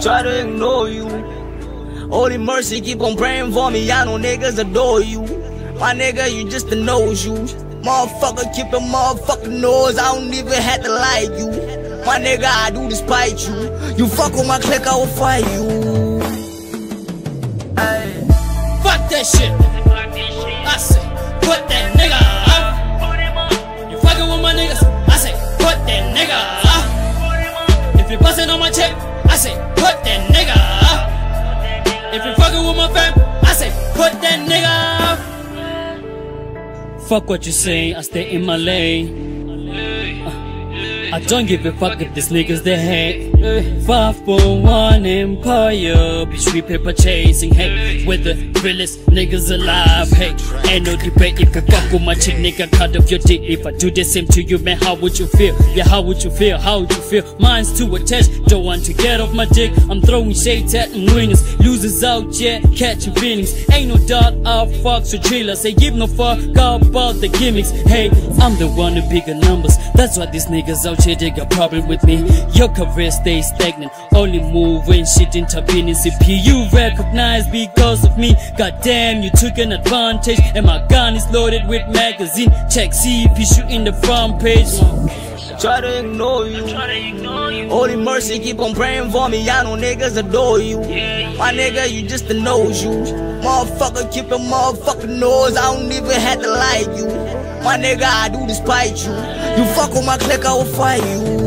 try to ignore you. Holy mercy, keep on praying for me. I know niggas adore you. My nigga, you just a nose you. Motherfucker, keep your motherfucking nose. I don't even have to like you. My nigga, I do despite you. You fuck with my clique, I will fight you. Ay. Fuck that shit. I say, put that nigga up. You fucking with my niggas, I say, put that nigga up. If you bustin' on my check, I say, put that nigga up. If you fucking with my fam, I say, put that nigga up. Fuck what you say, I stay in my lane. I don't give a fuck if these niggas they hate. 541 Empire, bitch we paper chasing. Hey, we're the realest niggas alive. Hey, ain't no debate if you fuck with my chick, nigga, cut off your dick. If I do the same to you, man, how would you feel? Yeah, how would you feel? How would you feel? Mine's too attached, don't want to get off my dick. I'm throwing shades at them winners, losers out, yeah, catching feelings. Ain't no doubt I'll fuck so drillers. Say give no fuck about the gimmicks. Hey, I'm the one with bigger numbers. That's why these niggas out here, they got problem with me. Your career stays stagnant, only move when shit intervene in CP. You recognize because of me. Goddamn, you took an advantage, and my gun is loaded with magazine. Check CP shooting the front page. Try to ignore you. Holy mercy, keep on praying for me. I know niggas adore you. My nigga, you just a nose you. Motherfucker, keep your motherfucking nose. I don't even have to like you. My nigga, I do despite you. You fuck with my clique, I will fight you.